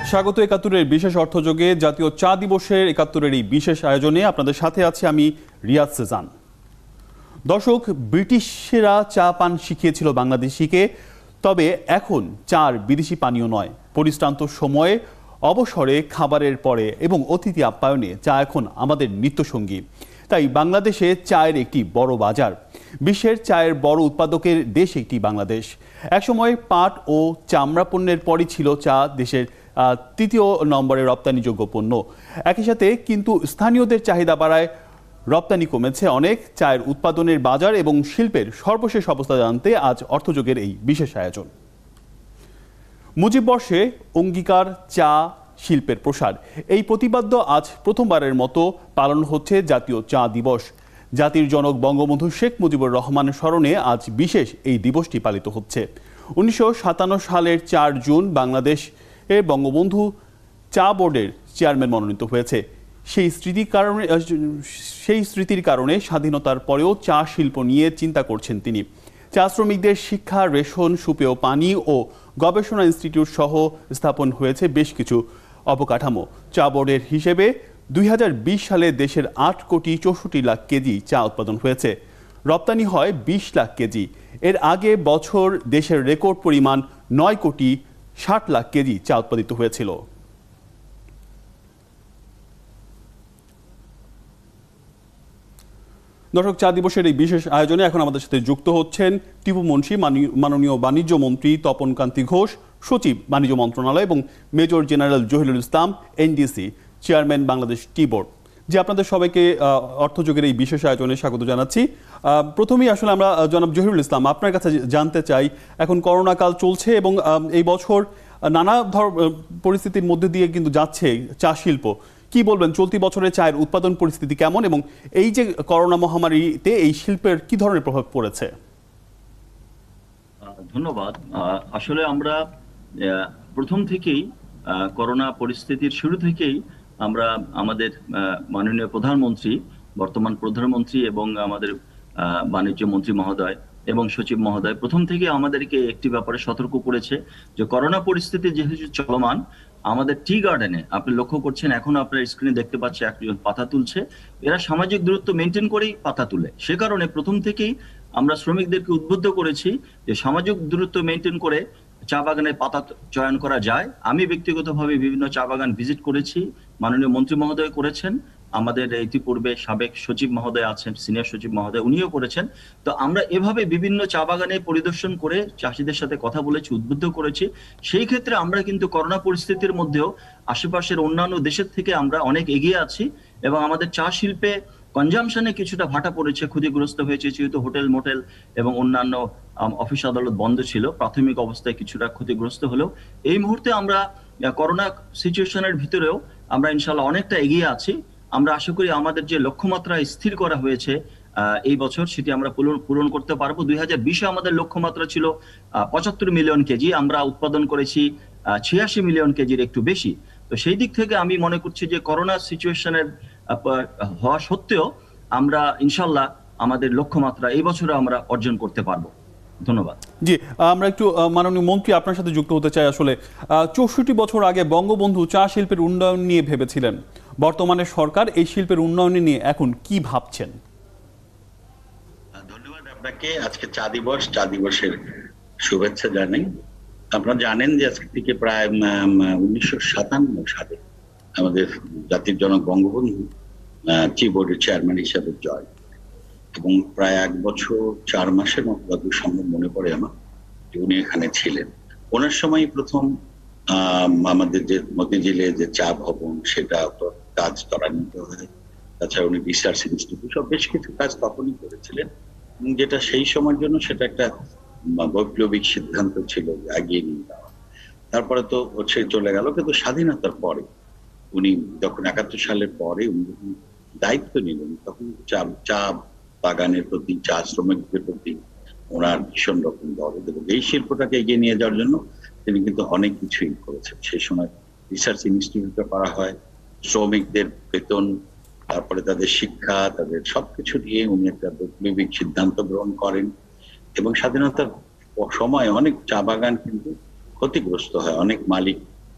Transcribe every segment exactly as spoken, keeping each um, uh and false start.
স্বাগত একাত্তরের বিশেষ অর্থযোগে জাতীয় চা দিবসের একাত্তরের এই বিশেষ আয়োজনে আপনাদের সাথে আছি আমি রিয়াদ সেজান। দর্শক, ব্রিটিশরা চা পান শিখিয়েছিল বাংলাদেশিকে, তবে এখন চার বিদেশি পানীয় নয়। পরিশ্রান্ত সময়ে, অবসরে, খাবারের পরে এবং অতিথি আপ্যায়নে চা এখন আমাদের নিত্যসঙ্গী। তাই বাংলাদেশে চায়ের একটি বড় বাজার। বিশ্বের চায়ের বড় উৎপাদকের দেশ একটি বাংলাদেশ। একসময় পাট ও চামড়া পণ্যের পরই ছিল চা দেশের তৃতীয় নম্বরে রপ্তানিযোগ্য পণ্য। একই সাথে কিন্তু স্থানীয়দের চাহিদা বাড়ায় রপ্তানি কমেছে অনেক। চায়ের উৎপাদনের বাজার এবং শিল্পের সর্বশেষ অবস্থা জানতে আজ অর্থযোগের এই বিশেষ আয়োজন। মুজিব বর্ষে অঙ্গীকার চা শিল্পের প্রসার, এই প্রতিপাদ্য আজ প্রথমবারের মতো পালন হচ্ছে জাতীয় চা দিবস। জাতির জনক বঙ্গবন্ধু শেখ মুজিবুর রহমান স্মরণে আজ বিশেষ এই দিবসটি পালিত হচ্ছে। উনিশশো সাতান্ন সালের চার জুন বাংলাদেশ এ বঙ্গবন্ধু চা বোর্ডের চেয়ারম্যান মনোনীত হয়েছে। সেই স্মৃতির কারণে সেই স্মৃতির কারণে স্বাধীনতার পরেও চা শিল্প নিয়ে চিন্তা করছেন তিনি। চা শ্রমিকদের শিক্ষা, রেশন, সুপেয় পানি ও গবেষণা ইনস্টিটিউট সহ স্থাপন হয়েছে বেশ কিছু অবকাঠামো। চা বোর্ডের হিসেবে দুই হাজার বিশ সালে দেশের আট কোটি চৌষট্টি লাখ কেজি চা উৎপাদন হয়েছে। রপ্তানি হয় বিশ লাখ কেজি। এর আগে বছর দেশের রেকর্ড পরিমাণ নয় কোটি ষাট লাখ কেজি চা উৎপাদিত হয়েছিল। দর্শক, চা দিবসের এই বিশেষ আয়োজনে এখন আমাদের সাথে যুক্ত হচ্ছেন টিপু মুন্সি, মাননীয় বাণিজ্য মন্ত্রী তপন কান্তি ঘোষ, সচিব বাণিজ্য মন্ত্রণালয়, এবং major general Zahirul Islam, NDC, chairman Bangladesh tea board. যে আপনাদের সবাইকে অর্থযোগের এই বিশেষ আয়োজনে স্বাগত জানাচ্ছি। প্রথমেই আসলে আমরা জনাব জহিরুল ইসলাম, আপনার কাছে জানতে চাই, এখন করোনা কাল চলছে এবং এই বছর নানা ধর পরিস্থিতির মধ্যে দিয়ে কিন্তু যাচ্ছে চা শিল্প। কি বলবেন, চলতি বছরে চায়ের উৎপাদন পরিস্থিতি কেমন এবং এই যে করোনা মহামারীতে এই শিল্পের কি ধরনের প্রভাব পড়েছে? ধন্যবাদ। আসলে আমরা প্রথম থেকেই করোনা পরিস্থিতির শুরু থেকেই আমরা আমাদের মাননীয় প্রধানমন্ত্রী, বর্তমান প্রধানমন্ত্রী এবং আমাদের বাণিজ্য মন্ত্রী মহোদয় এবং সচিব মহোদয় প্রথম থেকে আমাদেরকে একটি ব্যাপারে সতর্ক করেছে যে করোনা পরিস্থিতি যেহেতু চলমান, আমাদের টি গার্ডেনে আপনি লক্ষ্য করছেন, এখন আপনার স্ক্রিনে দেখতে পাচ্ছি একজন পাতা তুলছে। এরা সামাজিক দূরত্ব মেনটেন করেই পাতা তুলে। সে কারণে প্রথম থেকেই আমরা শ্রমিকদেরকে উদ্বুদ্ধ করেছি যে সামাজিক দূরত্ব মেনটেন করে চা বাগানে পাতা চয়ন করা যায়। আমি ব্যক্তিগতভাবে বিভিন্ন চা বাগান ভিজিট করেছি, মাননীয় মন্ত্রী মহোদয় করেছেন, আমাদের ইতিপূর্বে সাবেক সচিব মহোদয় আছেন, সিনিয়র সচিব মহোদয়, উনিও করেছেন। তো আমরা এভাবে বিভিন্ন চা বাগানে পরিদর্শন করে চাষিদের সাথে কথা বলেছি, উদ্বুদ্ধ করেছি। সেই ক্ষেত্রে আমরা কিন্তু করোনা পরিস্থিতির মধ্যেও আশেপাশের অন্যান্য দেশের থেকে আমরা অনেক এগিয়ে আছি এবং আমাদের চা শিল্পে কনজামশনে কিছুটা ভাটা পড়েছে, ক্ষতিগ্রস্ত হয়েছে, যেহেতু হোটেল, মোটেল এবং অন্যান্য অফিস আদালত বন্ধ ছিল। প্রাথমিক অবস্থায় কিছুটা ক্ষতিগ্রস্ত হলেও এই মুহূর্তে আমরা করোনা সিচুয়েশনের ভিতরেও আমরা ইনশাল্লাহ অনেকটা এগিয়ে আছি। আমরা আশা করি আমাদের যে লক্ষ্যমাত্রা স্থির করা হয়েছে এই বছর, সেটি আমরা পূরণ করতে পারবো। দুই হাজার বিশে আমাদের লক্ষ্যমাত্রা ছিল পঁচাত্তর মিলিয়ন কেজি, আমরা উৎপাদন করেছি ছিয়াশি মিলিয়ন কেজির একটু বেশি। তো সেই দিক থেকে আমি মনে করছি যে করোনা সিচুয়েশনের হওয়া সত্ত্বেও আমরা ইনশাল্লাহ আমাদের লক্ষ্যমাত্রা এই বছরে আমরা অর্জন করতে পারবো। ধন্যবাদ। জি, আমরা একটু মাননীয় মন্ত্রী আপনার সাথে যুক্ত হতে চাই। আসলে চৌষট্টি বছর আগে বঙ্গবন্ধু চা শিল্পের উন্নয়ন নিয়ে ভেবেছিলেন, বর্তমানে সরকার এই শিল্পের উন্নয়ন নিয়ে এখন কি ভাবছেন? ধন্যবাদ আপনাকে। আজকে চা দিবস, চা দিবসের শুভেচ্ছা জানাই। আপনারা জানেন যে আজকে থেকে প্রায় উনিশশো সাতান্ন সালে আমাদের জাতির জনক বঙ্গবন্ধু টি বোর্ডের চেয়ারম্যান হিসাবে জয়, এবং প্রায় এক বছর চার মাসের মতো যতদূর সম্ভব মনে পড়ে আমার, উনি এখানে ছিলেন। ওনার সময় প্রথম আহ আমাদের যে মতিঝিলে যে চা ভবন, সেটা কাজ ত্বরান্বিত হয়। তাছাড়া উনি রিসার্চ ইনস্টিটিউট সব বেশ কিছু কাজ তখনই করেছিলেন, এবং যেটা সেই সময়ের জন্য সেটা একটা বৈপ্লবিক সিদ্ধান্ত ছিল এগিয়ে নিয়ে যাওয়া। তারপরে তো হচ্ছে চলে গেল, কিন্তু স্বাধীনতার পরে উনি যখন একাত্তর সালের পরে উনি যখন দায়িত্ব নিলেন, তখন চা চা বাগানের প্রতি, চা শ্রমিকদের প্রতি ওনার ভীষণ রকম দরদ, এবং এই শিল্পটাকে এগিয়ে নিয়ে যাওয়ার জন্য তিনি কিন্তু অনেক কিছুই করেছেন। সেই সময় রিসার্চ ইনস্টিটিউটে করা হয়, শ্রমিকদের বেতন, তারপরে তাদের শিক্ষা, তাদের সবকিছু নিয়ে উনি একটা বৈপ্লবিক সিদ্ধান্ত গ্রহণ করেন। এবং স্বাধীনতার সময় অনেক চা বাগান কিন্তু ক্ষতিগ্রস্ত হয়, অনেক মালিক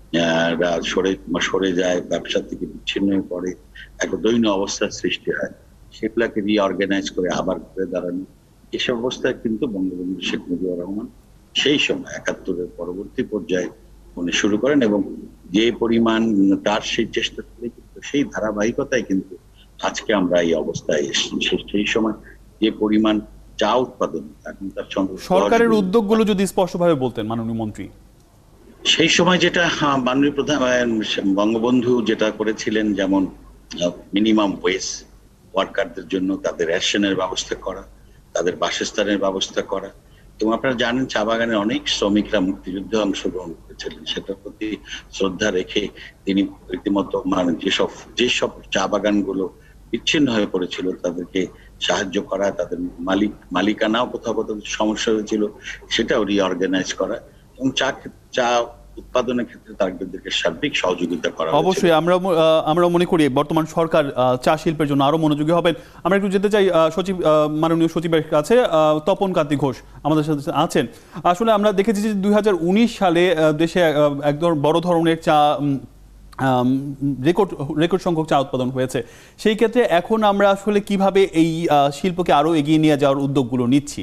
আহ, রা সরে সরে যায়, ব্যবসা থেকে বিচ্ছিন্ন হয়ে পড়ে, একটা দৈন্য অবস্থার সৃষ্টি হয়, সেগুলাকে রিঅর্গানাইজ করে আবার ঘুরে দাঁড়ানো, এসব অবস্থায় কিন্তু বঙ্গবন্ধু শেখ মুজিবুর রহমান সেই সময় একাত্তরের পরবর্তী পর্যায়ে উনি শুরু করেন, এবং যে পরিমাণ তার সেই চেষ্টা করে কিন্তু সেই ধারাবাহিকতায় কিন্তু আজকে আমরা এই অবস্থায় এসেছি। সেই সময় যে পরিমাণ চা উৎপাদন, এখন তার সরকারের উদ্যোগগুলো যদি স্পষ্টভাবে বলতেন মাননীয় মন্ত্রী। সেই সময় যেটা মাননীয় প্রধান বঙ্গবন্ধু যেটা করেছিলেন, যেমন মিনিমাম ওয়েজ ওয়ার্কারদের জন্য তাদের রেশনের ব্যবস্থা করা, তাদের বাসস্থানের ব্যবস্থা করা, এবং আপনারা জানেন চা বাগানের অনেক শ্রমিকরা মুক্তিযুদ্ধে অংশগ্রহণ করেছিলেন, সেটার প্রতি শ্রদ্ধা রেখে তিনি রীতিমতো মানে যেসব যেসব চা বাগানগুলো বিচ্ছিন্ন হয়ে পড়েছিল তাদেরকে সাহায্য করা, তাদের মালিক মালিকানাও কোথাও কোথাও সমস্যা হয়েছিল সেটাও রিঅর্গানাইজ করা, এবং চা চা উৎপাদনের ক্ষেত্রে তাদেরকে সার্বিক সহযোগিতা করা। অবশ্যই আমরা আমরা মনে করি বর্তমান সরকার চা শিল্পের জন্য আরো মনোযোগী হবেন। আমরা একটু যেতে চাই সচিব মাননীয় সচিবের কাছে। তপন কান্তি ঘোষ আমাদের সাথে আছেন। আসলে আমরা দেখেছি যে দুই হাজার উনিশ সালে দেশে একদম বড় ধরনের চা রেকর্ড রেকর্ড সংখ্যক চা উৎপাদন হয়েছে। সেই ক্ষেত্রে এখন আমরা আসলে কিভাবে এই শিল্পকে আরো এগিয়ে নিয়ে যাওয়ার উদ্যোগগুলো নিচ্ছি?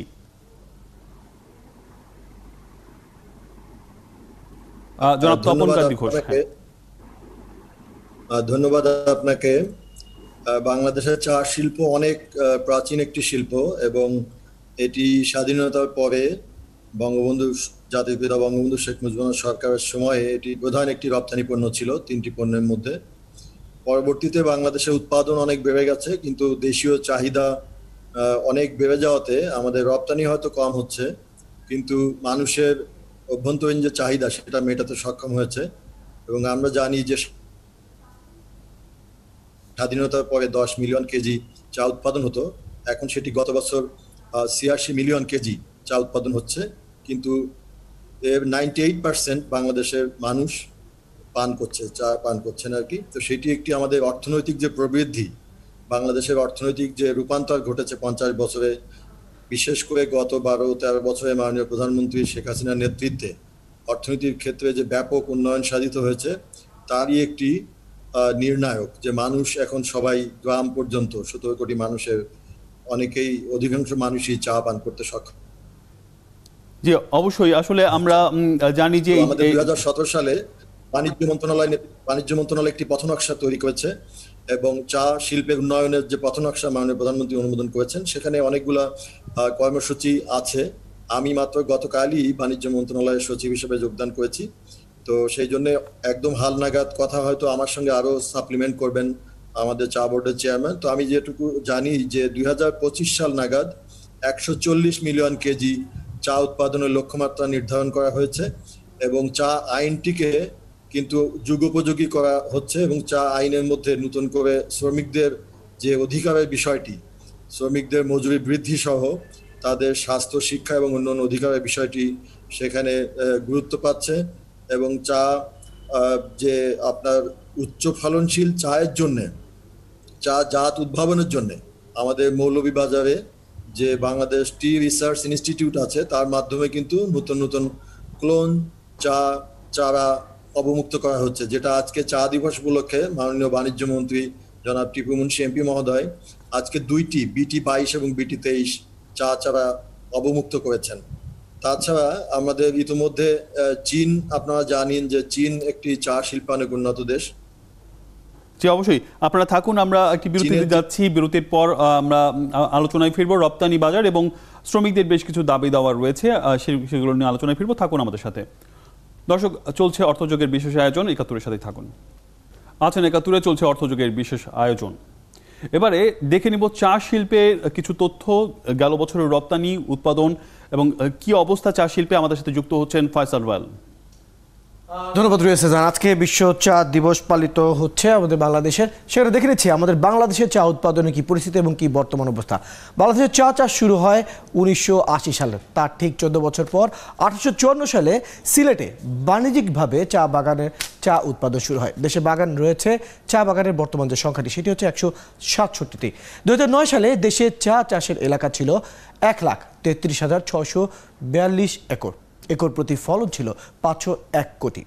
জনাব তপন কান্তি ঘোষ। ধন্যবাদ আপনাকে। বাংলাদেশের চা শিল্প অনেক প্রাচীন একটি শিল্প, এবং এটি স্বাধীনতার পরে বঙ্গবন্ধু জাতির পিতা বঙ্গবন্ধু শেখ মুজিবুর সরকারের সময়ে এটি প্রধান একটি রপ্তানি পণ্য ছিল তিনটি পণ্যের মধ্যে। পরবর্তীতে বাংলাদেশের উৎপাদন অনেক বেড়ে গেছে, কিন্তু দেশীয় চাহিদা অনেক বেড়ে যাওয়াতে আমাদের রপ্তানি হয়তো কম হচ্ছে, কিন্তু মানুষের অভ্যন্তরীণ যে চাহিদা সেটা মেটাতে সক্ষম হয়েছে। এবং আমরা জানি যে স্বাধীনতার পরে দশ মিলিয়ন কেজি চা উৎপাদন হতো, এখন সেটি গত বছর ছিয়াশি মিলিয়ন কেজি চা উৎপাদন হচ্ছে, কিন্তু এর নাইনটি এইট পার্সেন্ট বাংলাদেশের মানুষ পান করছে, চা পান করছেন আর কি। তো সেটি একটি আমাদের অর্থনৈতিক যে প্রবৃদ্ধি, বাংলাদেশের অর্থনৈতিক যে রূপান্তর ঘটেছে পঞ্চাশ বছরে, বিশেষ করে গত বারো তেরো বছরে মাননীয় প্রধানমন্ত্রী শেখ হাসিনার নেতৃত্বে অর্থনীতির ক্ষেত্রে যে ব্যাপক উন্নয়ন সাধিত হয়েছে, তারই একটি নির্ণায়ক যে মানুষ এখন সবাই গ্রাম পর্যন্ত সতেরো কোটি মানুষের অনেকেই অধিকাংশ মানুষই চা পান করতে সক্ষম। জি অবশ্যই। আসলে আমরা জানি যে আমাদের দুই হাজার সতেরো সালে বাণিজ্য মন্ত্রণালয় বাণিজ্য মন্ত্রণালয় একটি পথনকশা তৈরি করেছে, এবং চা শিল্পের উন্নয়নের যে পথনকশা মাননীয় প্রধানমন্ত্রী অনুমোদন করেছেন, সেখানে অনেকগুলা কর্মসূচি আছে। আমি মাত্র গতকালই বাণিজ্য মন্ত্রণালয়ের সচিব হিসেবে যোগদান করেছি, তো সেই জন্য একদম হালনাগাদ কথা হয়তো আমার সঙ্গে আরো সাপ্লিমেন্ট করবেন আমাদের চা বোর্ডের চেয়ারম্যান। তো আমি যেটুকু জানি যে দুই হাজার পঁচিশ সাল নাগাদ একশো চল্লিশ মিলিয়ন কেজি চা উৎপাদনের লক্ষ্যমাত্রা নির্ধারণ করা হয়েছে, এবং চা আইনটিকে কিন্তু যুগোপযোগী করা হচ্ছে, এবং চা আইনের মধ্যে নতুন করে শ্রমিকদের যে অধিকারের বিষয়টি, শ্রমিকদের মজুরি বৃদ্ধি সহ তাদের স্বাস্থ্য, শিক্ষা এবং অন্যান্য অধিকারের বিষয়টি সেখানে গুরুত্ব পাচ্ছে। এবং চা যে আপনার উচ্চ ফলনশীল চায়ের জন্যে, চা জাত উদ্ভাবনের জন্যে আমাদের মৌলভীবাজারে যে বাংলাদেশ টি রিসার্চ ইনস্টিটিউট আছে, তার মাধ্যমে কিন্তু নতুন নতুন ক্লোন চা চারা অবমুক্ত করা হচ্ছে, যেটা আজকে চা দিবস উপলক্ষে মাননীয় বাণিজ্য মন্ত্রী জনাব টিপু মুন্সি এমপি মহোদয় আজকে দুইটি বিটি বাইশ এবং বিটি তেইশ চা চারা অবমুক্ত করেছেন। তাছাড়া আমাদের ইতিমধ্যে চীন, আপনারা জানেন যে চীন একটি চা শিল্পায়নে উন্নত দেশ। জি অবশ্যই, আপনারা থাকুন, আমরা একটি বিরতিতে যাচ্ছি। বিরতির পর আমরা আলোচনায় ফিরবো রপ্তানি বাজার এবং শ্রমিকদের বেশ কিছু দাবি দাওয়া রয়েছে, সেগুলো নিয়ে আলোচনায় ফিরবো। থাকুন আমাদের সাথে। দর্শক, চলছে অর্থযোগের বিশেষ আয়োজন, একাত্তরের সাথেই থাকুন। আছেন একাত্তরে, চলছে অর্থযোগের বিশেষ আয়োজন। এবারে দেখে নিব চা শিল্পের কিছু তথ্য, গেল বছরের রপ্তানি, উৎপাদন এবং কি অবস্থা চা শিল্পে। আমাদের সাথে যুক্ত হচ্ছেন ফয়সাল ওয়াল। ধন্যবাদ রিয়াজ। আজকে বিশ্ব চা দিবস পালিত হচ্ছে আমাদের বাংলাদেশের, সেখানে দেখে নিচ্ছি আমাদের বাংলাদেশের চা উৎপাদনের কি পরিস্থিতি এবং কি বর্তমান অবস্থা। বাংলাদেশের চা চাষ শুরু হয় উনিশশো আশি সালে, তার ঠিক চোদ্দ বছর পর আঠারোশো চুয়ান্ন সালে সিলেটে বাণিজ্যিকভাবে চা বাগানের চা উৎপাদন শুরু হয়। দেশে বাগান রয়েছে, চা বাগানের বর্তমান যে সংখ্যাটি সেটি হচ্ছে একশো সাতষট্টিটি। দু হাজার নয় সালে দেশে চা চাষের এলাকা ছিল এক লাখ তেত্রিশ হাজার ছয়শো বিয়াল্লিশ একর, একর প্রতি ফলন ছিল পাঁচশো এক কোটি।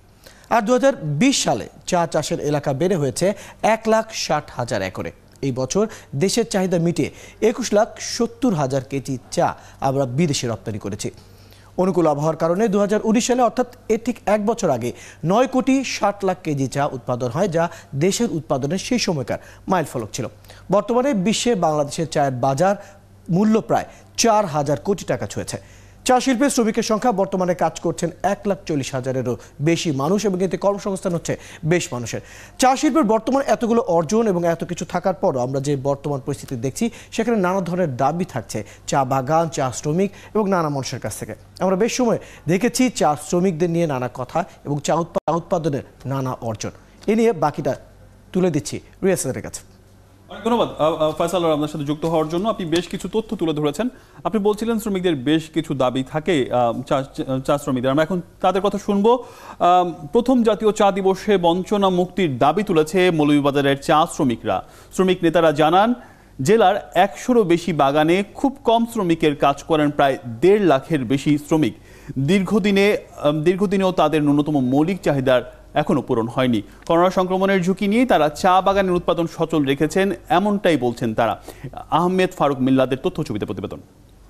আর দু সালে চা চাষের এলাকা বেড়ে হয়েছে এক লাখ ষাট হাজার একরে। এই বছর দেশের চাহিদা মিটিয়ে একুশ লাখ সত্তর হাজার কেজি চা আমরা বিদেশে রপ্তানি করেছি। অনুকূল আবহাওয়ার কারণে দু হাজার উনিশ সালে অর্থাৎ এর ঠিক এক বছর আগে নয় কোটি ষাট লাখ কেজি চা উৎপাদন হয়, যা দেশের উৎপাদনের সেই সময়কার মাইল ফলক ছিল। বর্তমানে বিশ্বে বাংলাদেশের চায়ের বাজার মূল্য প্রায় চার হাজার কোটি টাকা ছুঁয়েছে। চা শিল্পের শ্রমিকের সংখ্যা বর্তমানে কাজ করছেন এক লাখ চল্লিশ হাজারেরও বেশি মানুষ এবং এতে কর্মসংস্থান হচ্ছে বেশ মানুষের। চা শিল্পের বর্তমানে এতগুলো অর্জন এবং এত কিছু থাকার পরও আমরা যে বর্তমান পরিস্থিতি দেখছি, সেখানে নানা ধরনের দাবি থাকছে চা বাগান, চা শ্রমিক এবং নানা মানুষের কাছ থেকে। আমরা বেশ সময় দেখেছি চা শ্রমিকদের নিয়ে নানা কথা এবং চা উৎপাদনের নানা অর্জন। এ নিয়ে বাকিটা তুলে দিচ্ছি রিয়াসের কাছে। অনেক ধন্যবাদ ফয়সাল আপনার সাথে যুক্ত হওয়ার জন্য। আপনি বেশ কিছু তথ্য তুলে ধরেছেন। আপনি বলছিলেন শ্রমিকদের বেশ কিছু দাবি থাকে চা শ্রমিকদের, আমরা এখন তাদের কথা শুনবো। প্রথম জাতীয় চা দিবসে বঞ্চনা মুক্তির দাবি তুলেছে মৌলভীবাজারের চা শ্রমিকরা। শ্রমিক নেতারা জানান, জেলার একশোরও বেশি বাগানে খুব কম শ্রমিকের কাজ করেন প্রায় দেড় লাখের বেশি শ্রমিক। দীর্ঘদিনে দীর্ঘদিনেও তাদের ন্যূনতম মৌলিক চাহিদার এখনো পূরণ হয়নি। করোনা সংক্রমণের ঝুঁকি নিয়ে তারা চা বাগানের উৎপাদন সচল রেখেছেন, এমনটাই বলছেন তারা। আহমেদ ফারুক মিল্লাদের তথ্য ছবিতে প্রতিবেদন।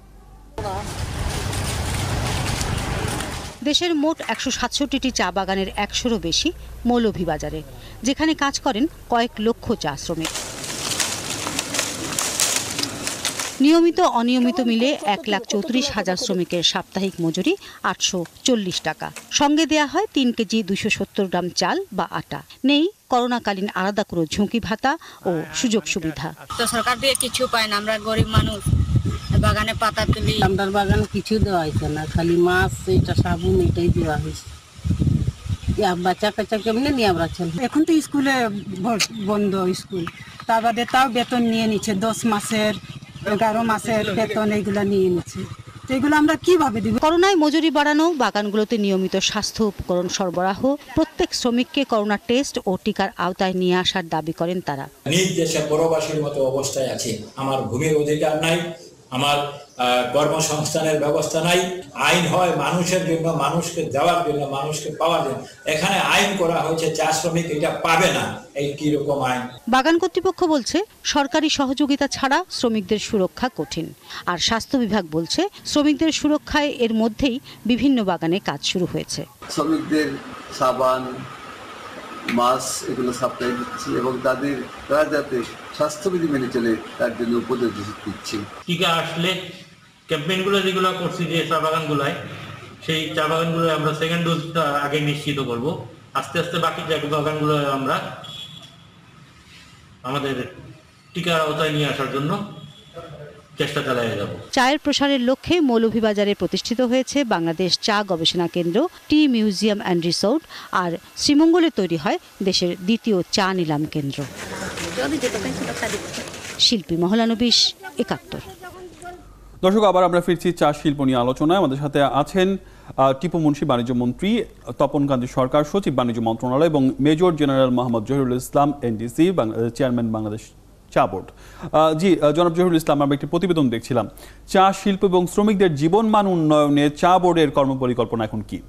দেশের মোট একশো সাতষট্টিটি চা বাগানের একশোরও বেশি মৌলভীবাজারে, যেখানে কাজ করেন কয়েক লক্ষ চা শ্রমিক। নিয়মিত অনিয়মিত মিলে এক লাখ চৌত্রিশ হাজার শ্রমিকের সাপ্তাহিক মজুরি আটশো চল্লিশ টাকা। সঙ্গে দেয়া হয় তিন কেজি দুইশো সত্তর গ্রাম চাল বা আটা। নেই করোনাকালীন আলাদা কোনো ঝুঁকি ভাতা ও সুযোগ সুবিধা। তো সরকার দিয়ে কিছু পায় না, আমরা গরিব মানুষ, বাগানে পাতা তুলি। আমার বাগানে কিছু দেওয়া হয়েছে না, খালি মাছ, এটা সাবুন, এটাই দেওয়া হয়েছে। বাচ্চা কাচ্চা কেমনে নিয়ে আমরা চলি। এখন তো স্কুলে বন্ধ স্কুল, তার বাদে তাও বেতন নিয়ে নিচ্ছে, দশ মাসের এগারো মাসের বেতন এইগুলো নিয়ে নিচ্ছে। এগুলো আমরা কিভাবে দিব? করোনায় মজুরি বাড়ানো, বাগানগুলোতে নিয়মিত স্বাস্থ্য উপকরণ সরবরাহ, প্রত্যেক শ্রমিককে করোনা টেস্ট ও টিকার আওতায় নিয়ে আসার দাবি করেন তারা। নিজ দেশের পরবাসীর মতো অবস্থায় আছে। আমার ভূমির অধিকার নাই, আমার কর্মসংস্থানের ব্যবস্থা নাই। আইন হয় মানুষের জন্য, মানুষকে দেওয়ার জন্য, মানুষকে পাওয়ার জন্য। এখানে আইন করা হয়েছে চা শ্রমিক এটা পাবে না, এই কি রকম আইন? বাগান কর্তৃপক্ষ বলছে সরকারি সহযোগিতা ছাড়া শ্রমিকদের সুরক্ষা কঠিন। আর স্বাস্থ্য বিভাগ বলছে শ্রমিকদের সুরক্ষায় এর মধ্যেই বিভিন্ন বাগানে কাজ শুরু হয়েছে। শ্রমিকদের সাবান, মাছ এগুলো সাপ্লাই দিচ্ছি এবং তাদের তারা যাতে স্বাস্থ্যবিধি মেনে চলে তার জন্য উপদেশ দিচ্ছি। টিকা আসলে ক্যাম্পেইনগুলো যেগুলো করছি যে চা বাগানগুলোয়, সেই চা বাগানগুলো আমরা সেকেন্ড ডোজটা আগে নিশ্চিত করব। আস্তে আস্তে বাকি চা বাগানগুলো আমরা আমাদের টিকার আওতায় নিয়ে আসার জন্য চেষ্টা চালিয়ে যাব। চায়ের প্রসারের লক্ষ্যে মৌলভীবাজারে প্রতিষ্ঠিত হয়েছে বাংলাদেশ চা গবেষণা কেন্দ্র, টি মিউজিয়াম অ্যান্ড রিসোর্ট। আর শ্রীমঙ্গলে তৈরি হয় দেশের দ্বিতীয় চা নিলাম কেন্দ্র। শিল্পী মহলানবিশ, একাত্তর। দর্শক, আবার আমরা ফিরছি চা শিল্প নিয়ে আলোচনায়। আমাদের সাথে আছেন টিপু মুন্সি, বাণিজ্য মন্ত্রী, তপন কান্তি সরকার, সচিব, বাণিজ্য মন্ত্রণালয়, এবং major general Mohammad Zahirul Islam, NDC, chairman Bangladesh চা বোর্ড। জি জনাব জহিরুল ইসলাম, আমরা একটি প্রতিবেদন দেখছিলাম, চা শিল্প এবং শ্রমিকদের জীবনমান উন্নয়নে চা বোর্ডের কর্মপরিকল্পনা এখন কি?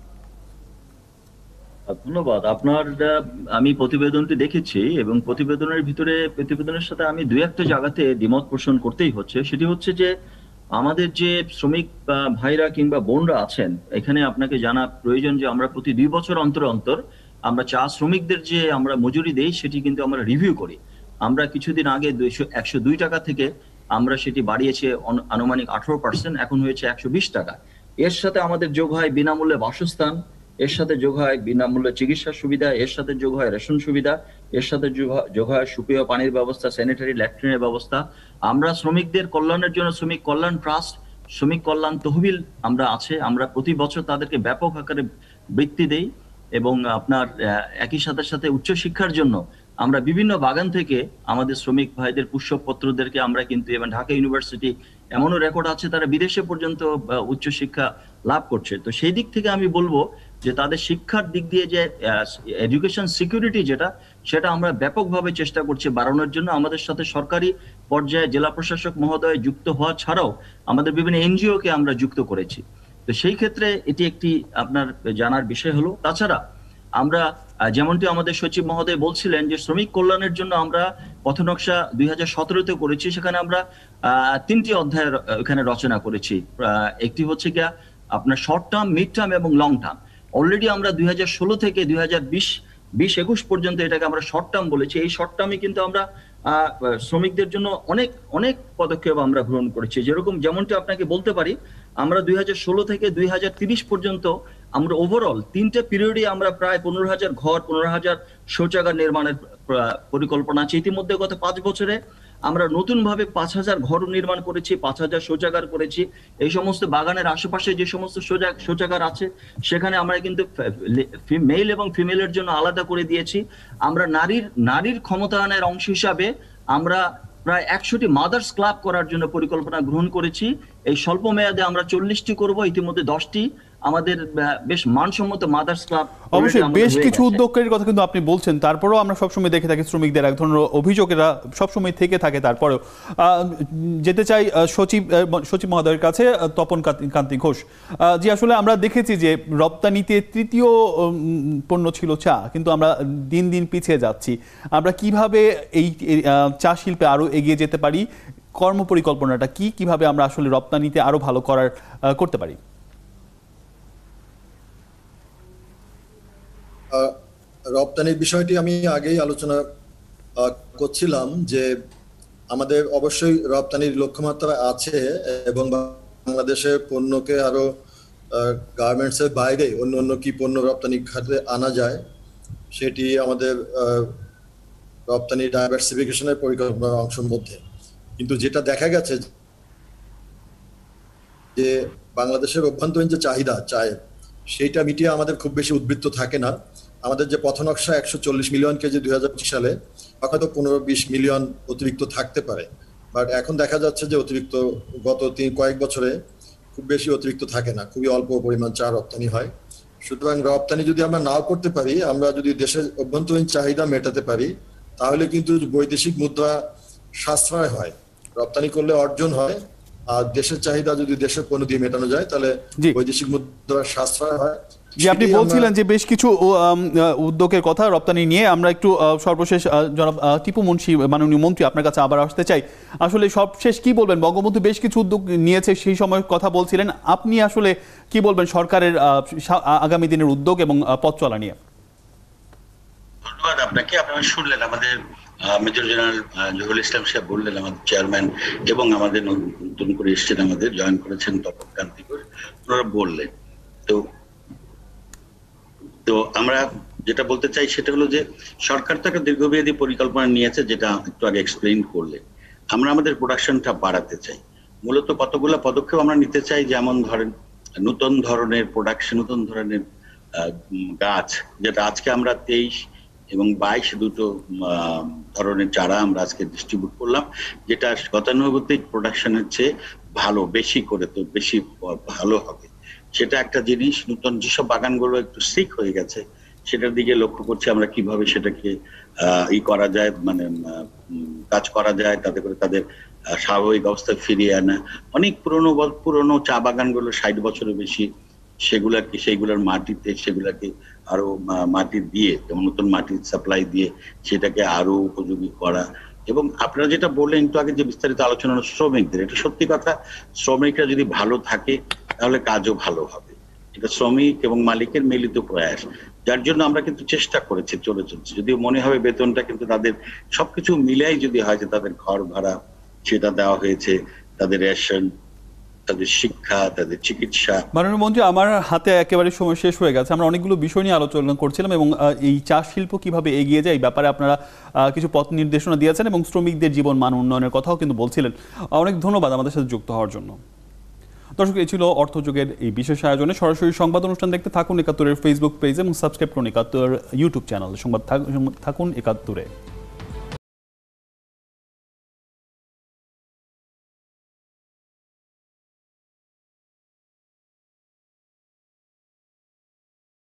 ধন্যবাদ। আপনার আমি প্রতিবেদনটি দেখেছি এবং প্রতিবেদনের ভিতরে প্রতিবেদনের সাথে আমি দুই একটা জায়গাতে দ্বিমত পোষণ করতেই হচ্ছে। সেটি হচ্ছে যে আমাদের যে শ্রমিক ভাইরা কিংবা বোনরা আছেন, এখানে আপনাকে জানা প্রয়োজন যে আমরা প্রতি দুই বছর অন্তর অন্তর আমরা চা শ্রমিকদের যে আমরা মজুরি দেই সেটি কিন্তু আমরা রিভিউ করি। আমরা কিছুদিন আগে দুইশো একশো দুই টাকা থেকে আমরা সেটি বাড়িয়েছে আনুমানিক আঠারো পার্সেন্ট, এখন হয়েছে একশো বিশ টাকা। এর সাথে আমাদের যোগ হয় বিনামূল্যে বাসস্থান, এর সাথে যোগ হয় বিনামূল্যে চিকিৎসা সুবিধা, এর সাথে যোগ হয় রেশন সুবিধা, এর সাথে যোগ হয় সুপেয় পানির ব্যবস্থা, স্যানিটারি ল্যাট্রিনের ব্যবস্থা। আমরা শ্রমিকদের কল্যাণের জন্য শ্রমিক কল্যাণ ট্রাস্ট, শ্রমিক কল্যাণ তহবিল আমরা আছে, আমরা প্রতি বছর তাদেরকে ব্যাপক আকারে বৃত্তি দেই এবং আপনার একই সাথে সাথে উচ্চশিক্ষার জন্য আমরা বিভিন্ন বাগান থেকে আমাদের শ্রমিক ভাইদের পুষ্পপত্রদেরকে আমরা কিন্তু, এবং ঢাকা ইউনিভার্সিটি এমনও রেকর্ড আছে তারা বিদেশে পর্যন্ত উচ্চশিক্ষা লাভ করছে। তো সেই দিক থেকে আমি বলবো যে তাদের শিক্ষার দিক দিয়ে যে এডুকেশন সিকিউরিটি যেটা, সেটা আমরা ব্যাপকভাবে চেষ্টা করছি বাড়ানোর জন্য। আমাদের সাথে সরকারি পর্যায়ে জেলা প্রশাসক মহোদয় যুক্ত হওয়া ছাড়াও আমাদের বিভিন্ন এনজিও কে আমরা যুক্ত করেছি। তো সেই ক্ষেত্রে এটি একটি আপনার জানার বিষয় হলো। তাছাড়া আমরা যেমনটি আমাদের সচিব মহোদয় বলছিলেন যে শ্রমিক কল্যাণের জন্য আমরা পথনকশা দুই হাজার সতেরোতে করেছি, সেখানে আমরা আহ তিনটি অধ্যায় এখানে রচনা করেছি। একটি হচ্ছে গিয়া আপনার শর্ট টার্ম, মিড টার্ম এবং লং টার্ম। অলরেডি আমরা দুই হাজার ষোলো থেকে দুই হাজার বিশ বিশ একুশ পর্যন্ত এটাকে আমরা শর্ট টার্ম বলেছি। এই শর্ট টার্মে কিন্তু আমরা আহ শ্রমিকদের জন্য অনেক অনেক পদক্ষেপ আমরা গ্রহণ করেছি। যেরকম যেমনটি আপনাকে বলতে পারি, আমরা দুই হাজার ষোলো থেকে দুই হাজার তিরিশ পর্যন্ত আমরা ওভারঅল তিনটে পিরিয়ডে আমরা প্রায় পনেরো হাজার ঘর, পনেরো হাজার শৌচাগার নির্মাণের পরিকল্পনা আছে। ইতিমধ্যে গত পাঁচ বছরে আমরা নতুন ভাবে পাঁচ হাজার ঘর নির্মাণ করেছি, পাঁচ হাজার শৌচাগার করেছি। এই সমস্ত বাগানের আশেপাশে যে সমস্ত শৌচাগার আছে সেখানে আমরা কিন্তু মেল এবং ফিমেলের জন্য আলাদা করে দিয়েছি। আমরা নারীর নারীর ক্ষমতায়নের অংশ হিসাবে আমরা প্রায় একশোটি মাদার্স ক্লাব করার জন্য পরিকল্পনা গ্রহণ করেছি। এই স্বল্প মেয়াদে আমরা চল্লিশটি করব, ইতিমধ্যে দশটি আমাদের বেশ মানসম্মত মাদার্স ক্লাব। অবশ্যই বেশ কিছু উদ্যোগের কথা কিন্তু আপনি বলছেন, তারপরেও আমরা সবসময় দেখে থাকি শ্রমিকদের এক ধরনের অভিযোগেরা সবসময় থেকে থাকে। তারপরেও যেতে চাই সচিব সচিব মহোদয়ের কাছে, তপন কান্তি ঘোষ। জি, আসলে আমরা দেখেছি যে রপ্তানিতে তৃতীয় পণ্য ছিল চা, কিন্তু আমরা দিন দিন পিছিয়ে যাচ্ছি। আমরা কিভাবে এই চা শিল্পে আরো এগিয়ে যেতে পারি? কর্মপরিকল্পনাটা কি? কিভাবে আমরা আসলে রপ্তানিতে আরো ভালো করার করতে পারি? রপ্তানির বিষয়টি আমি আগেই আলোচনা করছিলাম যে আমাদের অবশ্যই রপ্তানির লক্ষ্যমাত্রা আছে এবং বাংলাদেশের পণ্যকে আরো গার্মেন্টসের বাইরে অন্য অন্য কি পণ্য রপ্তানি খাতে আনা যায় সেটি আমাদের রপ্তানি ডাইভার্সিফিকেশনের পরিকল্পনার অংশের মধ্যে। কিন্তু যেটা দেখা গেছে যে বাংলাদেশের অভ্যন্তরীণ যে চাহিদা চায় সেইটা মিটিয়ে আমাদের খুব বেশি উদ্বৃত্ত থাকে না। আমাদের যে পথনকশা একশো চল্লিশ মিলিয়ন কেজি দুই হাজার পঁচিশ সালে হয়তো পনেরো বিশ মিলিয়ন অতিরিক্ত থাকতে পারে, বাট এখন দেখা যাচ্ছে যে অতিরিক্ত গত তিন কয়েক বছরে খুব বেশি অতিরিক্ত থাকে না, খুবই অল্প পরিমাণ চা রপ্তানি হয়। সুতরাং রপ্তানি যদি আমরা নাও করতে পারি, আমরা যদি দেশের অভ্যন্তরীণ চাহিদা মেটাতে পারি, তাহলে কিন্তু বৈদেশিক মুদ্রা সাশ্রয় হয়। রপ্তানি করলে অর্জন হয়, আর দেশের চাহিদা যদি দেশের পণ্য দিয়ে মেটানো যায় তাহলে বৈদেশিক মুদ্রার সাশ্রয় হয়। যে আপনি বলছিলেন যে বেশ কিছু উদ্যোগের কথা রপ্তানি নিয়ে, আমরা একটু সর্বশেষ জনাব টিপু মুন্সি মাননীয় মন্ত্রী আপনার কাছে আবার আসতে চাই। আসলে সবশেষ কি বলবেন? বঙ্গবন্ধু বেশ কিছু উদ্যোগ নিয়েছে, সেই সময় কথা বলছিলেন, আপনি আসলে কি বলবেন সরকারের আগামী দিনের উদ্যোগ এবং পথ চলা নিয়ে? ধন্যবাদ আপনাকে। আপনারা শুনলেন আমাদের মেজর জেনারেল জহুরুল ইসলাম সাহেব বললেন, আমাদের চেয়ারম্যান, এবং আমাদের নতুন করে এসছেন, আমাদের জয়েন করেছেন তপন কান্তি ঘোষ, ওনারা বললেন। তো তো আমরা যেটা বলতে চাই সেটা হলো যে সরকার তো একটা দীর্ঘমেয়াদী পরিকল্পনা নিয়েছে, যেটা একটু আগে এক্সপ্লেইন করলেন। আমরা আমাদের প্রোডাকশনটা বাড়াতে চাই। মূলত কতগুলো পদক্ষেপ আমরা নিতে চাই, যেমন ধরেন নতুন ধরনের প্রোডাকশন, নতুন ধরনের গাছ, যেটা আজকে আমরা তেইশ এবং বাইশ দুটো ধরনের চারা আমরা আজকে ডিস্ট্রিবিউট করলাম, যেটা গতানুগতিক প্রোডাকশনের চেয়ে ভালো, বেশি করে তো বেশি ভালো হবে। সেটা একটা জিনিস। নতুন যেসব বাগানগুলো একটু সিক হয়ে গেছে সেটার দিকে লক্ষ্য করছি আমরা কিভাবে সেটাকে আহ ই করা যায়, মানে কাজ করা যায়, তাতে করে তাদের স্বাভাবিক অবস্থায় ফিরিয়ে আনা। অনেক পুরনো পুরনো চা বাগানগুলো ষাট বছরের বেশি, সেগুলাকে সেইগুলোর মাটিতে সেগুলাকে আরো মাটি দিয়ে, যেমন নতুন মাটির সাপ্লাই দিয়ে সেটাকে আরো উপযোগী করা। এবং আপনারা যেটা বললেন একটু আগে যে বিস্তারিত আলোচনা শ্রমিকদের, এটা সত্যি কথা। শ্রমিকরা যদি ভালো থাকে তাহলে কাজও ভালো হবে। এটা শ্রমিক এবং মালিকের মিলিত প্রয়াস, যার জন্য আমরা কিন্তু চেষ্টা করেছি, চলে চলছি। যদিও মনে হবে বেতনটা কিন্তু তাদের সবকিছু মিলাই যদি হয়, যে তাদের ঘর ভাড়া সেটা দেওয়া হয়েছে, তাদের রেশন, তাদের শিক্ষা, তাদের চিকিৎসা। মাননীয় মন্ত্রী, আমার হাতে একেবারে সময় শেষ হয়ে গেছে। আমরা অনেকগুলো বিষয় নিয়ে আলোচনা করছিলাম এবং এই চা শিল্প কিভাবে এগিয়ে যায় এই ব্যাপারে আপনারা কিছু পথ নির্দেশনা দিয়েছেন এবং শ্রমিকদের জীবন মান উন্নয়নের কথাও কিন্তু বলছিলেন। অনেক ধন্যবাদ আমাদের সাথে যুক্ত হওয়ার জন্য। দর্শক, এই ছিল অর্থযোগের এই বিশেষ আয়োজনে। সরাসরি সংবাদ অনুষ্ঠান দেখতে থাকুন একাত্তরের ফেসবুক পেজ এবং সাবস্ক্রাইব করুন একাত্তর ইউটিউব চ্যানেল। সংবাদ থাকুন একাত্তরে।